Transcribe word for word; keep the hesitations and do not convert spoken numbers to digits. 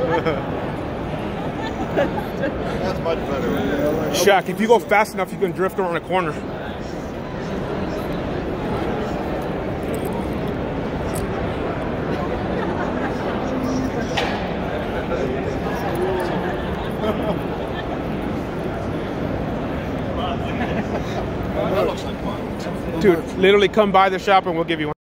That's much better. Shaq, if you go fast enough, you can drift around a corner. That looks like fun. Dude, literally come by the shop and we'll give you one.